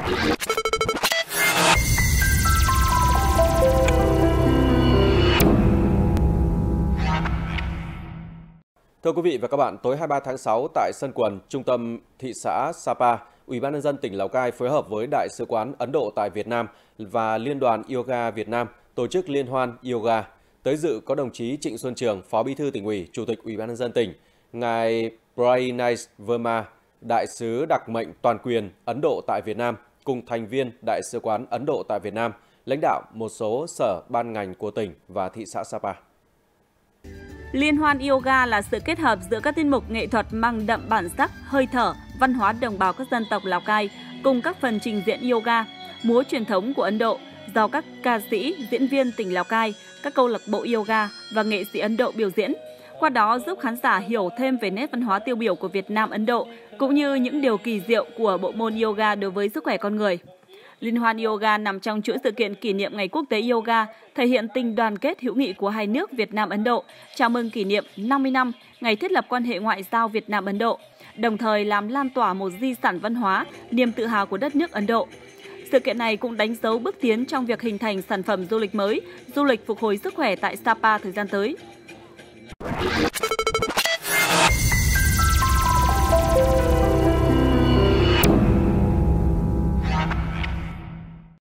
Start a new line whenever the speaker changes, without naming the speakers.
Thưa quý vị và các bạn, tối 23 tháng 6 tại sân quần trung tâm thị xã Sapa, Ủy ban nhân dân tỉnh Lào Cai phối hợp với Đại sứ quán Ấn Độ tại Việt Nam và Liên đoàn Yoga Việt Nam tổ chức liên hoan yoga. Tới dự có đồng chí Trịnh Xuân Trường, Phó Bí thư Tỉnh ủy, Chủ tịch Ủy ban nhân dân tỉnh, ngài Prainay Verma, Đại sứ đặc mệnh toàn quyền Ấn Độ tại Việt Nam cùng thành viên Đại sứ quán Ấn Độ tại Việt Nam, lãnh đạo một số sở ban ngành của tỉnh và thị xã Sapa.
Liên hoan yoga là sự kết hợp giữa các tiết mục nghệ thuật mang đậm bản sắc, hơi thở, văn hóa đồng bào các dân tộc Lào Cai cùng các phần trình diễn yoga, múa truyền thống của Ấn Độ do các ca sĩ, diễn viên tỉnh Lào Cai, các câu lạc bộ yoga và nghệ sĩ Ấn Độ biểu diễn. Qua đó giúp khán giả hiểu thêm về nét văn hóa tiêu biểu của Việt Nam Ấn Độ cũng như những điều kỳ diệu của bộ môn yoga đối với sức khỏe con người. Liên hoan yoga nằm trong chuỗi sự kiện kỷ niệm Ngày Quốc tế Yoga, thể hiện tình đoàn kết hữu nghị của hai nước Việt Nam-Ấn Độ, chào mừng kỷ niệm 50 năm ngày thiết lập quan hệ ngoại giao Việt Nam-Ấn Độ, đồng thời làm lan tỏa một di sản văn hóa, niềm tự hào của đất nước Ấn Độ. Sự kiện này cũng đánh dấu bước tiến trong việc hình thành sản phẩm du lịch mới, du lịch phục hồi sức khỏe tại Sapa thời gian tới.